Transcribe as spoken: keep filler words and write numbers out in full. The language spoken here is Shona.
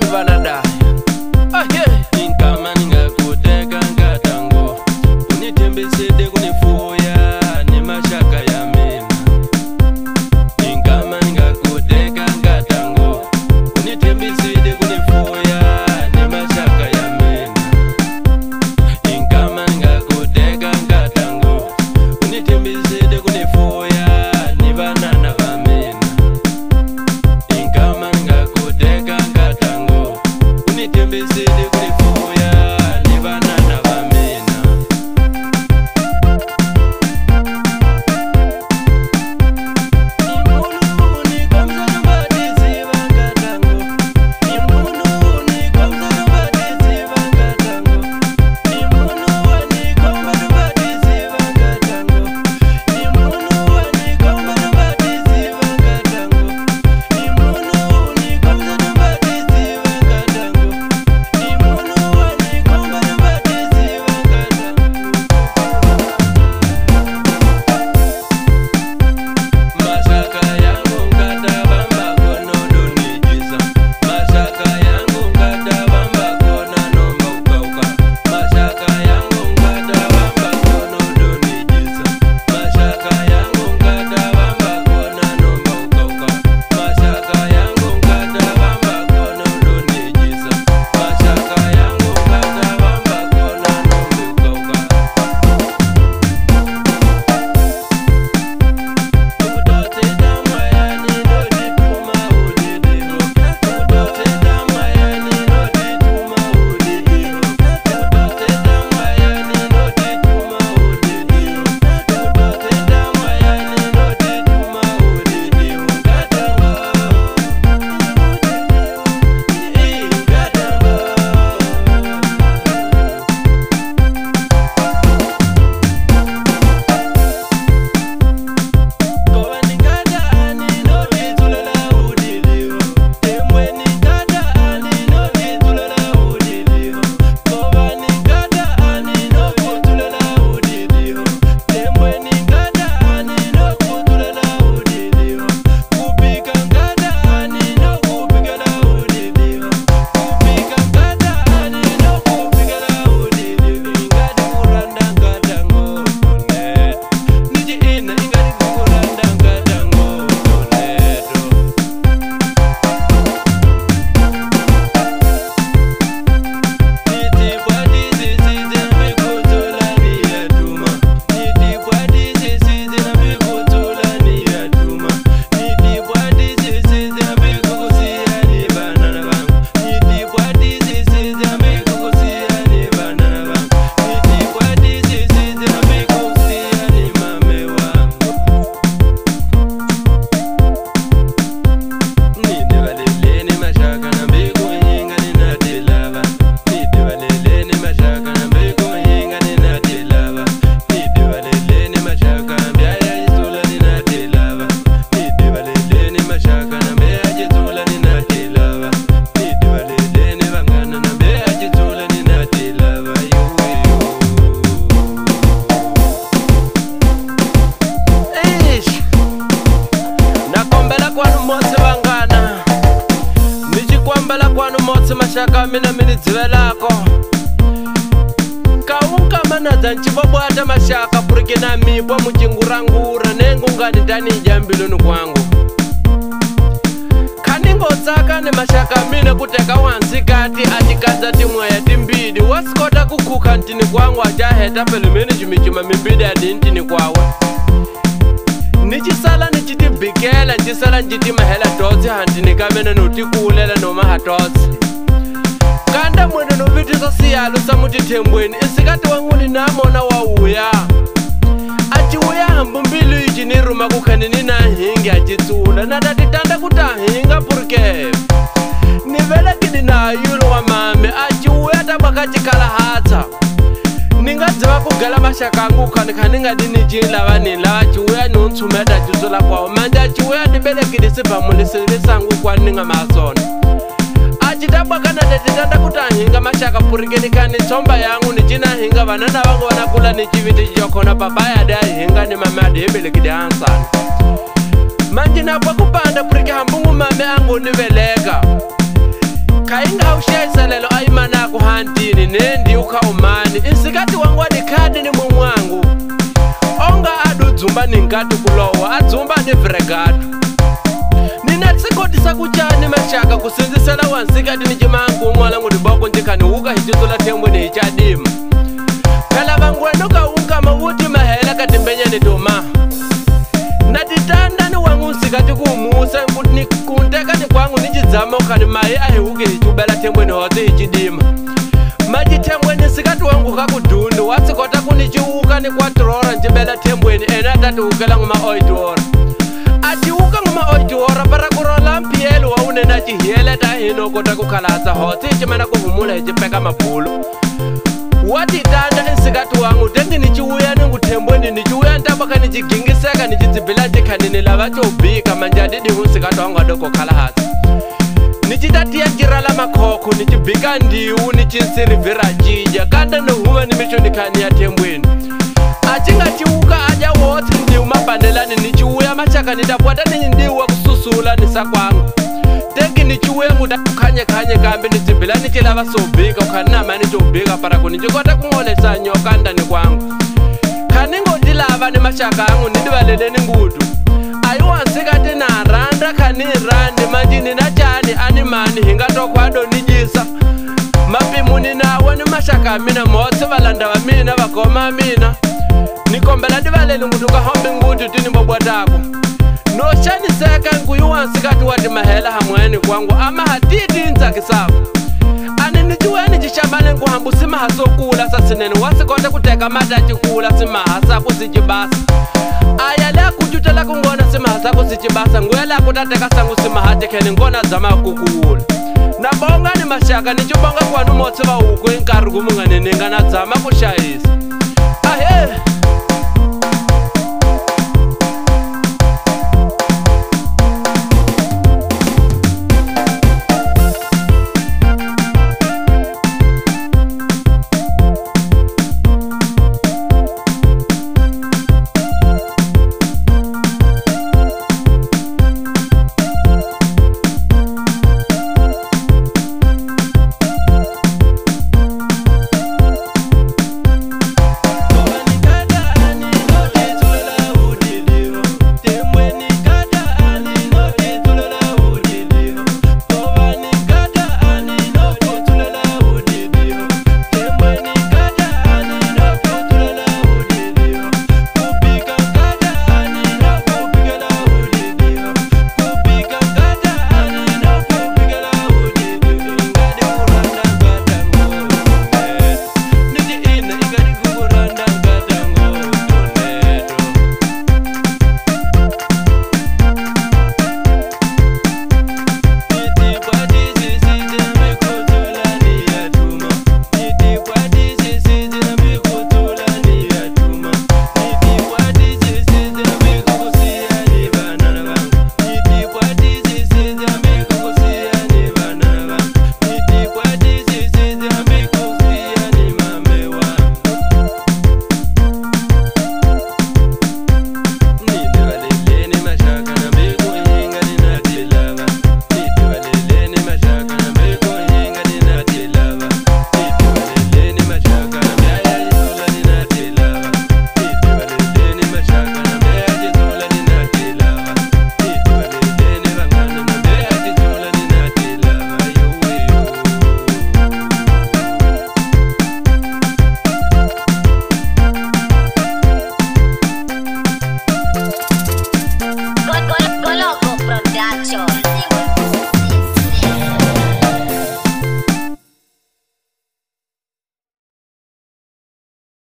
vanada ah yeah inkama ningakuteka ngatango unitembesede kunifuya ni mashaka ya mina inkama ningakuteka ngatango unitembesede kunifuya ni mashaka ya mina inkama ningakuteka ngatango unitembesede kunifuya ni banana ba mina inkama ningakuteka ngatango unitembesede kunifuya ni banana ba mina mashaka mina mini dzivelako kaunka manadza nchivobwata mashaka purikina mipwa muchingurangura nengungani tani jambiloni kwangu kaningotsaka ne mashaka mina kuteka wansi kati atikadza timwaya timbidi wasikota kukuka ntini kwangu achaheta pelumini chimichuma mimbidi adi ntini kwawe nichisala nichitibikela nchisala nchitimahela totsi hantini kamene notikuulela noma hatotsi kanda mwene novitisa siyalo samutithembweni isikati wanguni namona wauya achiuya hambu mbilu ichi niruma kukhanini na hingi achitsula natatitanda kutahinga purke nivela kini na yulo wa mame achiuya tabakachikala hatsa ningadziva kugala mashakangu khanikhani ngati nichilava nilava achiuya nuntsumeta achisula kwawo manje achiuya tibelekili siphamulisisangu kwaninga masona achitabwakana tetitanda kutahinga mashaka purikenikani tsomba yangu nichina hinga vanana vangu vanakula nichiviti chichokhona papaya adi ahinga ni mame adi yebelekidi ansana manje napwa kupanda purike hambungu mame angu niveleka kayinga ushayisalelo ayimana kuhantini nendi ukhawumani insikati wangu wadikhadi ni mumwangu onga adudzumba ninkati kulowa adzumba ni vregatu nina tsikotisa kuchani mashaka kusinzisela wansikati ni chimangu umwala ngudiboko njikani uka hichizula thembwe ni hichadima phela vangwenu kaunga mawuti mahela katimbenyeni doma natitanda ni wangu nsikati kuumusa kunteka ni kwangu nichidzama ukhani mayi ahiuke hichubela thembwe ni hote hichidima maji thembweni nsikati wangu kakudundu watsikota kunichiuka ni kwatrora njibela thembweni ena atatiukela nguma oitora atiuka nguma oitora para kurola mpiyelo waunena chihiyele tahino kota kukhalasa hote hichimana kuhumula hichipeka mabhulu watitanda nsikati wangu tengi nichiuya ninguthembweni nichiuya ntabaka nichigingiseka nichitsibhila chikhanini lava chobhika manjadidingu nsikati wangu adoko khalahasa nichitatiya njirala makhokho nichibhika ndiwu nichinsirivhira chija kanda nohuma nimisho nikhani ya thembweni achingatiuka aja wotsi ndiwu mabandelani nichiuya machaka nitapwata nindiwa kususula nisakwangu tengi nichiuya nguta kukhanye khanye kambe nichibhila nichilava sobhika ukhani nama nichobhika parako nichikota kung'olesa nyoka ndani kwangu khaningotilava ni machaka angu nidivaleleni ngutu ayiwansikati naranda khani randi manjini na chani animani hingatokhwado nijisa mapimuni nawe ni mashaka mina motsi valanda va mina vakoma mina nikombela ndivaleli ngutu kahombi ngutu tinimbobwatako noshaniseka nkuyuwansikati wati mahela hamweni kwangu ama hatiti ntsakisako ani nichiweni chishambale nkuhambu simaha sokula sasinene wasikota kuteka mata chikula simaha sako sichibasa ayala kuchutela kungona simaha sako sichibasa nguyala kutateka sangu simaha tekheni ngona zama kukuula nabonga ni mashaka nichibonga kwanu motsi va uku inkari kumunganenenga na zama kushayisa ahe